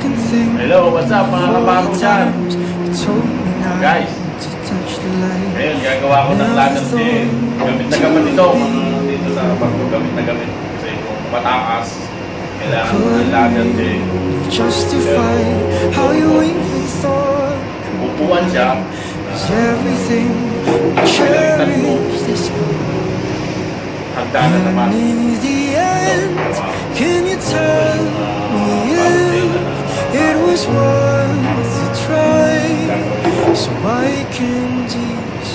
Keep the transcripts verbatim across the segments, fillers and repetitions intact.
Hello, what's up mga kabaro dyan? Guys, ngayon gagawa ko ng ladder din. Gamit na gamit ito. Dito sa barko, gamit na gamit. Kasi kung mataas, kailangan ko ng ladder din. Upuan siya. Pinalitan ko. Hagdanan naman. It was worth a try, so I can teach.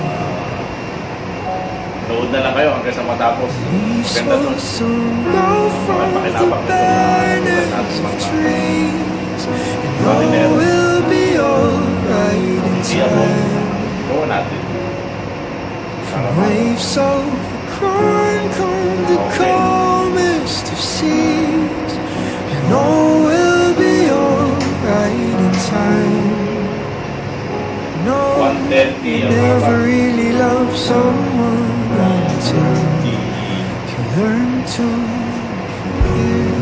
Nood na lang kayo hanggang sa matapos. Ganda to. Go from the banners of trees, and all will be alright in time. Gawa natin. From waves of the crime come the calmest of seas, and all will be alright in time. No, you never really love someone until you learn to forgive.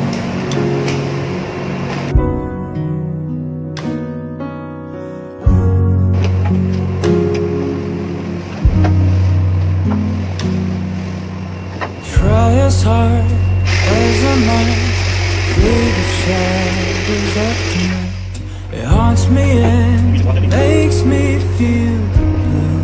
Try as hard as I might, free the shadows of the night. It haunts me and makes me feel blue.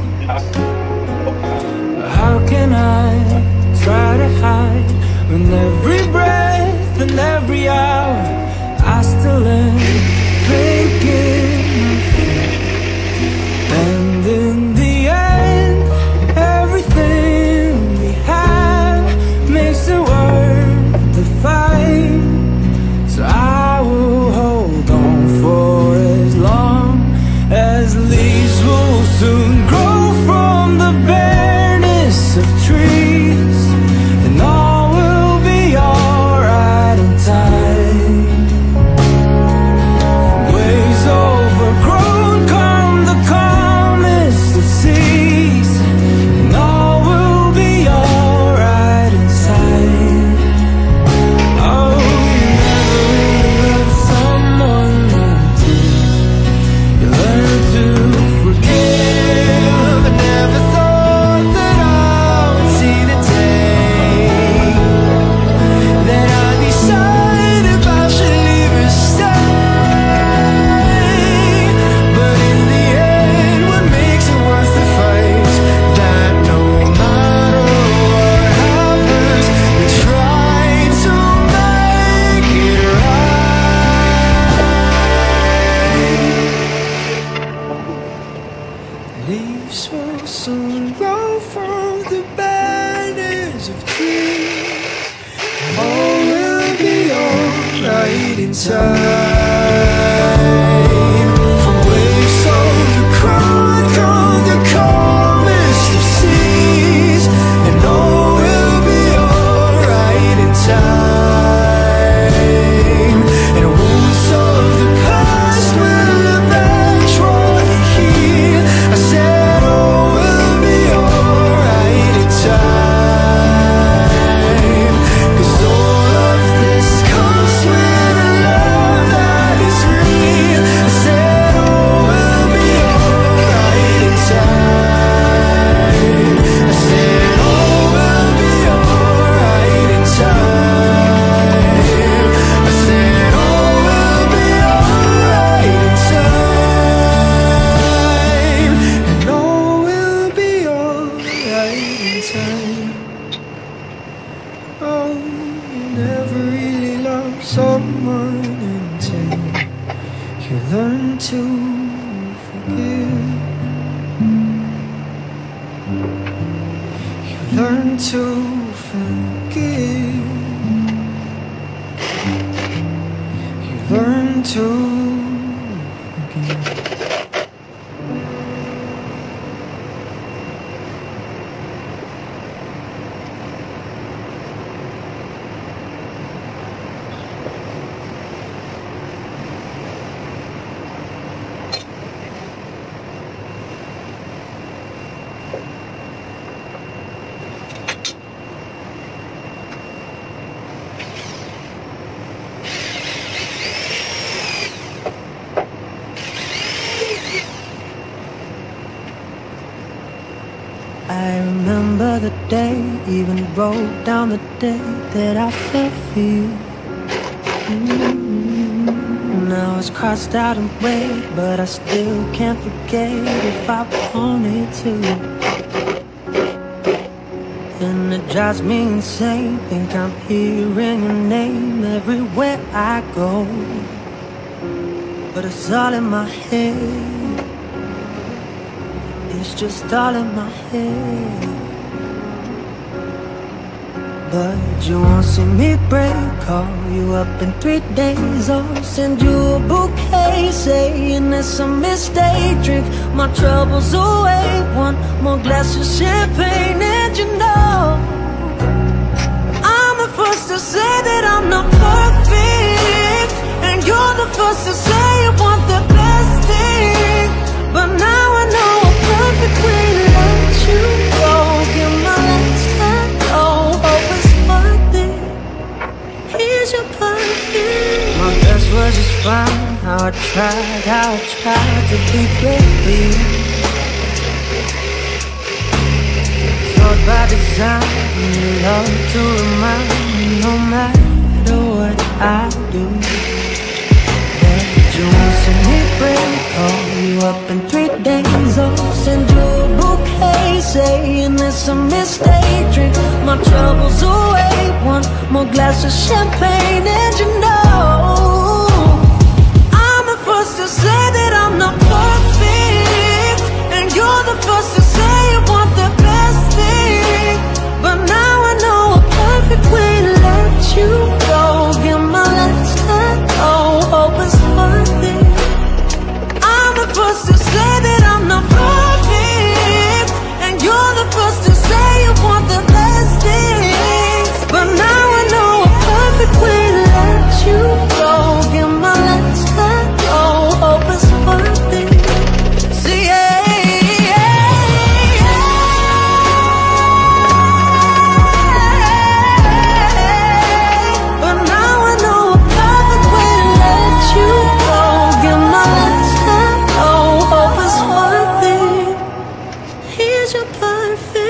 How can I try to hide when every breath and every hour I still am thinking of you? And in the end, everything we have makes it worth the fight. So I will hold on for as long as leaves will soon grow from the bareness of trees, and all will be alright in time. From waves overgrown come the calmest of seas, and all will be alright in time. Oh, you never really love someone until you learn to forgive. I never thought that I would see the day that I'd decide if I should leave or stay. But in the end, what makes it worth the fight? That no matter what happens, we try to make it right. Leaves will soon grow from the banners of trees, all will be alright in time. From waves of the crowd come the calmest of seas, and all will be alright in time. And wounds of the past will eventually heal. I said all will be alright in time, 'cause all of this comes with a love that is real. I said all will be alright in time. I said all will be alright in time. I said all will be alright in time, and all will be alright in time. Oh, you never really love someone until you learn to forgive. You learn to forgive. You learn to forgive. other day, even wrote down the day that I fell for you. Mm-hmm. Now it's crossed out in red, but I still can't forget if I wanted to. And it drives me insane, think I'm hearing your name everywhere I go. But it's all in my head, it's just all in my head. But you won't see me break, call you up in three days, I'll send you a bouquet, saying it's a mistake. Drink my troubles away, one more glass of champagne, and you know I'm the first to say that I'm not perfect, and you're the first to say you want the best thing. But now I know a perfect way to let you go. Give my last hello, hope it's worth it. Here's your perfect. My best was just fine, how I tried, how I tried to be great for you. Thought by design, you love to remind me no matter what I do. You won't see me break, call you up in three days, I'll send you a bouquet, saying it's a mistake. Drink my troubles away, one more glass of champagne, and you know I'm the first to say that I'm not perfect, and you're the first to say you want the best thing. But now I know a perfect way to let you go. Give my last hello, hope it's worth it. I'm the first to say that I'm not perfect, and you're the first to say you want the best things. But now I know a perfect way to let you go. Give my last hello, hope it's worth it. See, yeah, yeah, yeah. But now I know a perfect way to let you go. Give my last hello, hope it's worth it. Here's your perfect.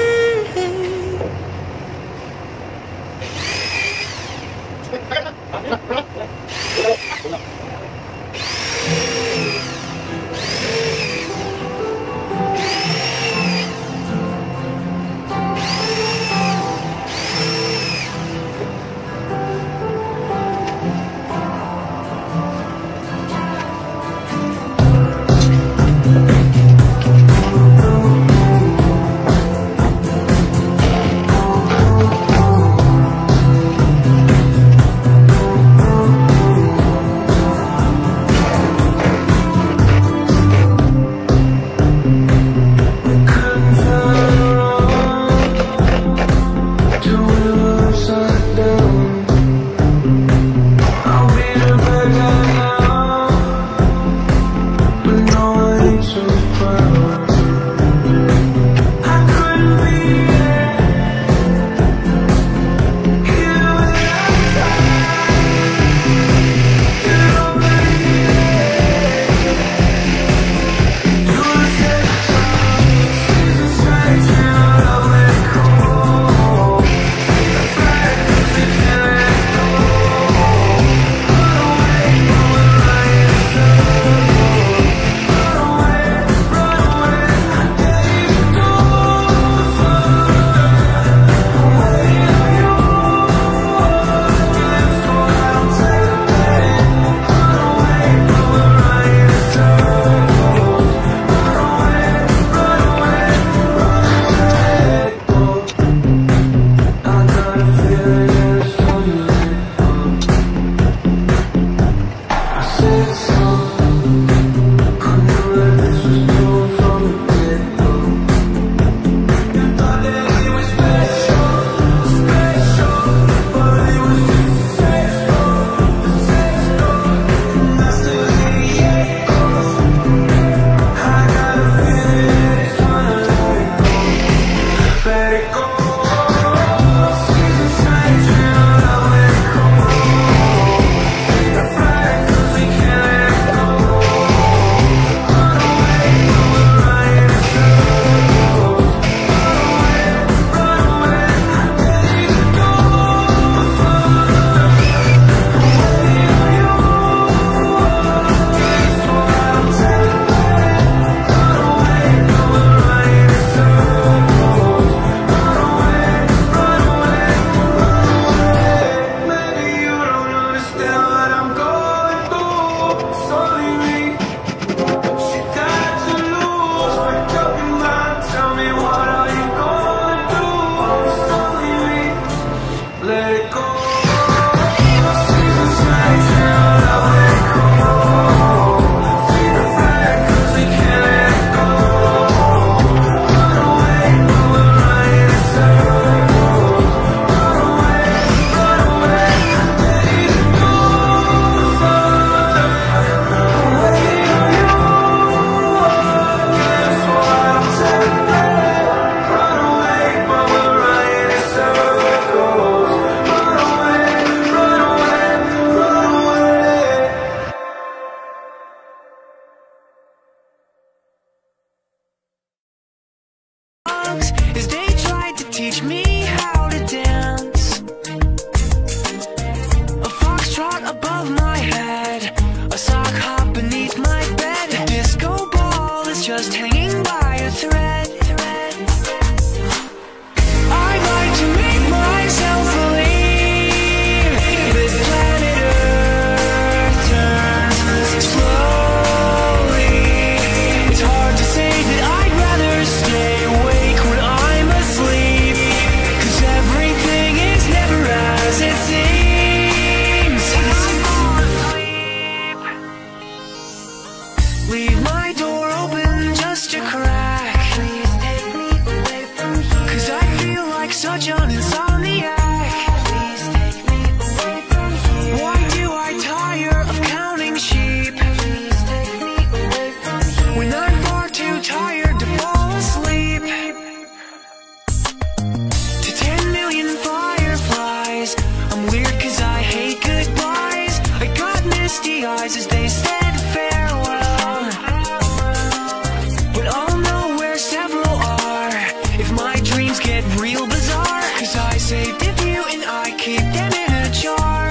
misty eyes as they said farewell. But I'll know where several are if my dreams get real bizarre, 'cause I saved a few and I keep them in a jar.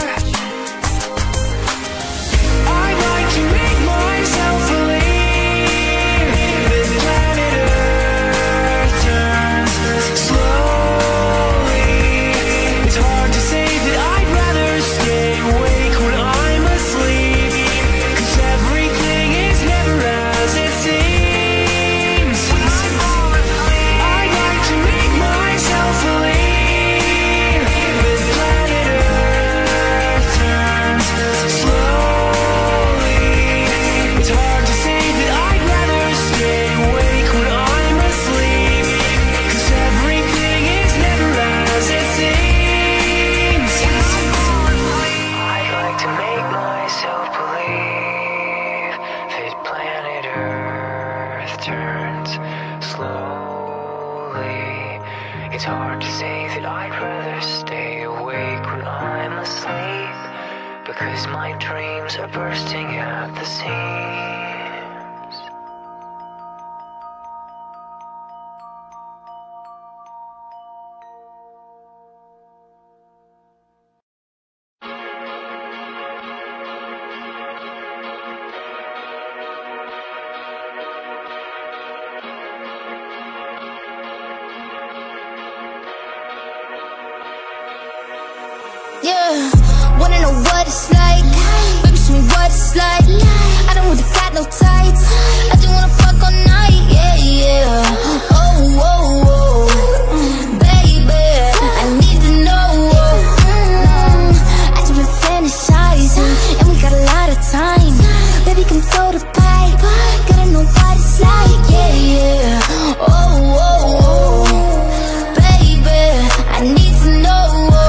I'd like to make myself believe that planet Earth turns slowly. It's hard to say that I'd rather stay awake when I'm asleep, 'cause everything is never as it seems. I'd like to make myself believe that planet Earth turns slowly. It's hard to say that I'd rather stay awake when I'm asleep, 'cause everything is never as it seems. I'd like to make myself believe that planet Earth turns slowly. It's hard to say that I'd rather stay awake when I'm asleep, because my dreams are bursting at the seams. Yeah, wanna know what it's like? Baby, show me what it's like. I don't really got no tights. I just wanna fuck all night. Yeah, yeah. Oh, oh, oh, baby, I need to know. Mm, I just been fantasizing, and we got a lot of time. Baby, come throw the pipe. Gotta know what it's like. Yeah, yeah. Oh, oh, oh, baby, I need to know.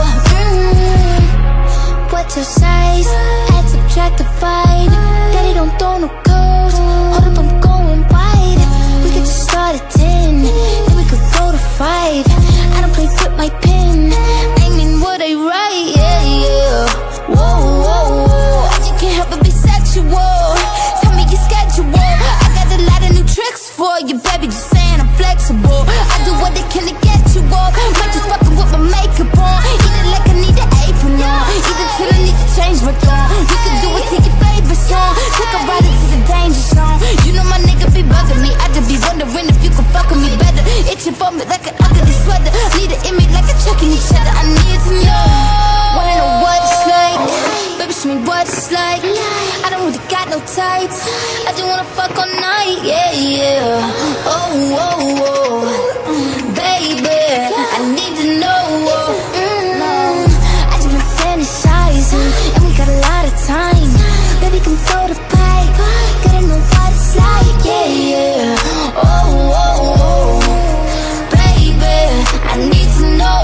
What's your size? Add, subtract, divide. Daddy don't throw no codes. Hold up, I'm going wide. We could just start at ten, then we could go to five. I don't play with my pen, I mean what I write. Yeah, yeah. Whoa, whoa, whoa, I just can't help but be sexual. Tell me your schedule. I got a lot of new tricks for you, baby, just saying I'm flexible. I do what I can to get you off. Might just fucking with my makeup on. Eat it like I need an apron on. Eat it till I need to change my tone. You can do it to your favorite song. Take a ride into the danger zone. You know my nigga be bugging me. I just be wondering if you could fuck with me better. Itching for me like an ugly sweater. Need an image like a checking each other. I need to know. Wanna know what it's like? Baby, show me what it's like. I don't really got no tights. I just wanna fuck all night. Yeah, yeah. Oh, oh, oh, baby, I need to know. Mm, I just been fantasizing, and we got a lot of time. Baby, come throw the pipe. Gotta know what it's like. Yeah, yeah. Oh, oh, oh, baby, I need to know.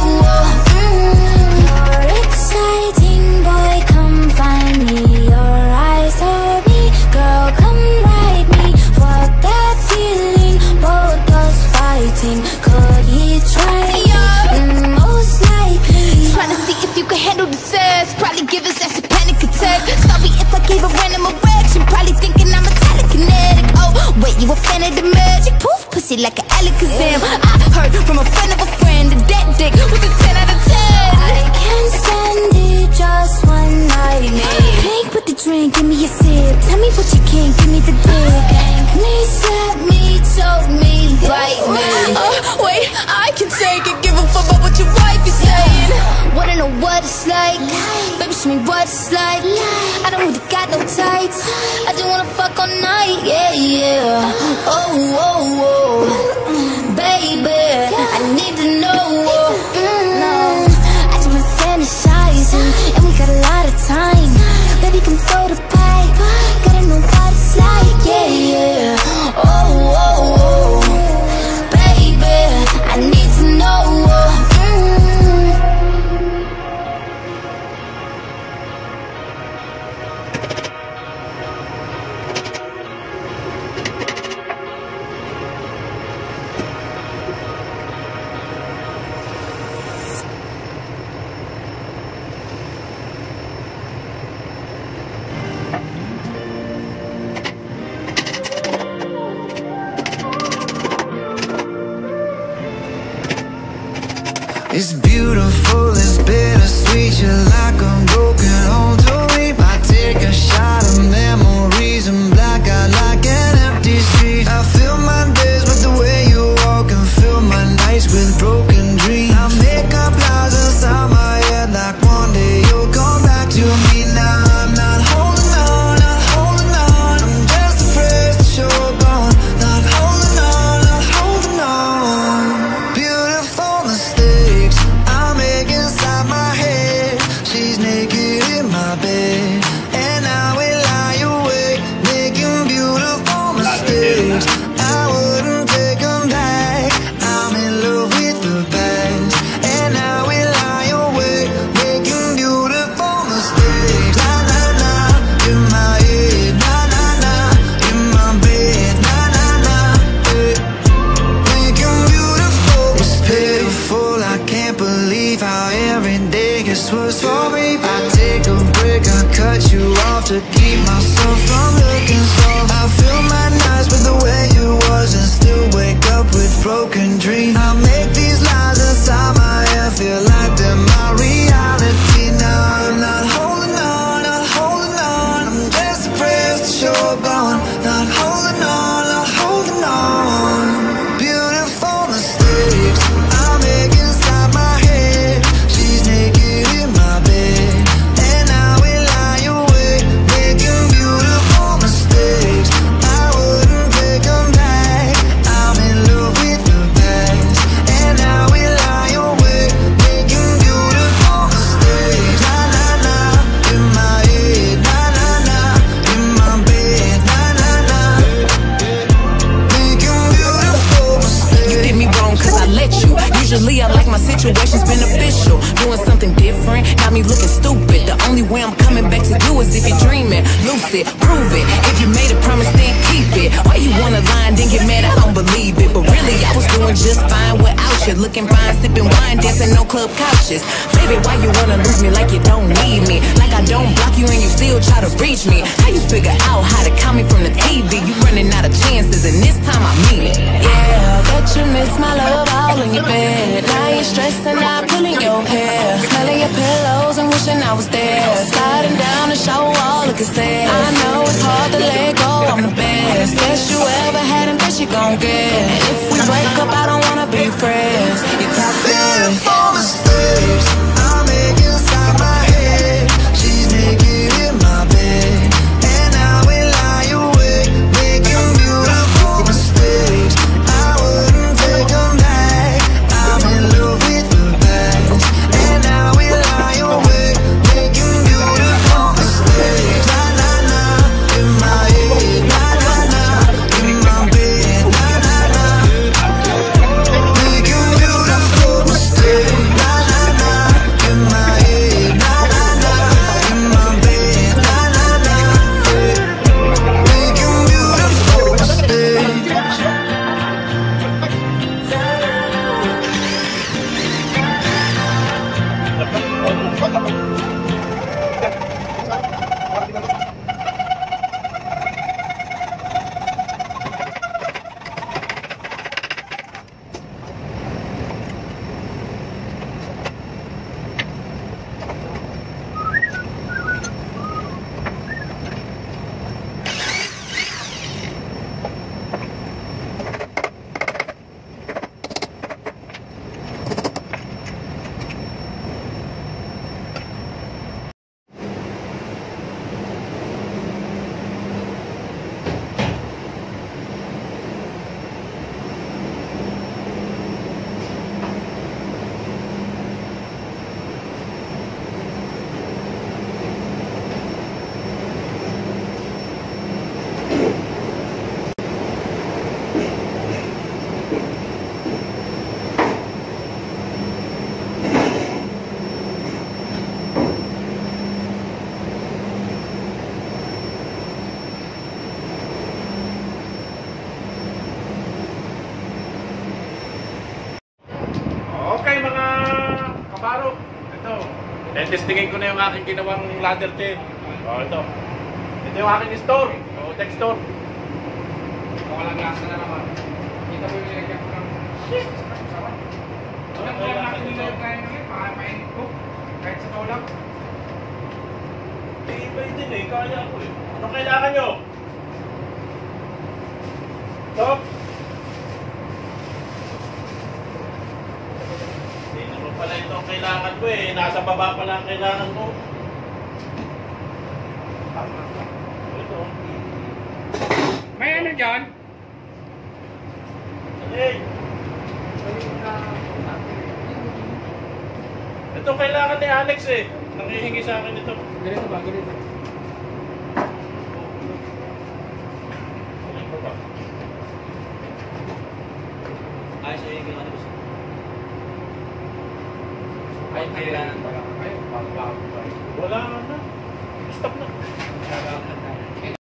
Mm, you're exciting, boy, come find me. Your eyes told me, girl, come ride me. Fuck that feeling, both us fighting. Could he try? Mm, most likely. Trying to see if you can handle the sex. Probably give us that's a panic attack. Sorry if I gave a random erection. Probably thinking I'm a telekinetic. Oh, wait, you a fan of the magic? Poof, pussy like an Alakazam. I heard from a friend of a friend that that dick was a ten out of ten. I can't stand it, just one night, man. Drink with the drink, give me a sip. Tell me what you can, give me the dick. Thank me, slap me, choke me, bite me. Oh, wait, I can take it. Give a fuck about what your wife is saying. Wanna know what it's like? Baby, show me what it's like. I don't really got no tights. I just wanna fuck all night. Yeah, yeah. Oh, oh, oh, baby, I need to know. Mm, I just been fantasizing, and we got a lot of time. Baby, come throw the pipe. Gotta know what it's like. Yeah, yeah. Oh, oh, oh, baby, I need to know. Mm. myself from looking soft. I fill my nights with the way you was and still wake up with broken dreams. I make these lies inside my head feel like they're my reality. Now I'm not holding on, not holding on. I'm just depressed that you're gone. Not holding on, not holding on. Beautiful mistakes I make inside my head. She's naked in my bed, and I will lie awake, making beautiful mistakes. I wouldn't take them back. I'm in love with the past, and I will lie awake, making beautiful mistakes. Na na na, in my head. Na na na, in my bed. Na na na, making beautiful mistakes. You did me wrong cause I let you. Usually I like my situations beneficial. Doing something different, got me looking stupid. The only way I'm coming back to you is if you're dreaming. Lucid, prove it. If you made a promise, then keep it. Why you wanna lie and then get mad? I don't believe it. But really, I was doing just fine without you. Looking fine, sipping wine, dancing on club couches. Baby, why you wanna lose me like you don't need me? Like I don't block you and you still try to reach me. How you figure out how to count me from the T V? You running out of chances and this time I mean it. Yeah, bet you miss my love all in your bed. Now you're stressing out, pulling your hair, smelling your pillows and wishing I was there. Sliding down the shower wall, looking sad. I know it's hard to let go, I'm the best. Best you ever had and best you gon' get. And if we break up, I don't wanna be friends. You talk Beautiful mistakes I make inside my head. She's naked in my bed, and I will lie awake, making beautiful mistakes. I wouldn't take them back. I'm in love with the past, and I will lie awake, making beautiful mistakes. Na na na, in my head. Na na na, in my bed. Na na na, making beautiful mistakes. Na na na, in my head. Na na na, in my bed. Na na na, making beautiful mistakes. Okay mga kabaro, ito. Testingin ko na yung aking ginawang ladder tin. O ito. Ito yung aking store. O tech store. Walang lasa na naman. Kita mo yung nilagyan ko ng shit. Sawa. Tignan mo lang natin nila yung kaya ngayon. Makakainit ko. Kahit sa tawag. Eh, iba din eh. Kaya ko eh. Anong kailangan nyo? Stop. Hindi naman pala ito ang kailangan ko eh. Nasa baba pala ang kailangan ko. Ito. May ano dyan? Hey. Ito kailangan ni Alex eh. Nangihingi sa akin ito. Ganito ba? Ganito. Ay, siya yung kailangan gusto. Ay, kailangan pala. Ay, bago-bago pa. Wala na. Stop na. Kailangan na.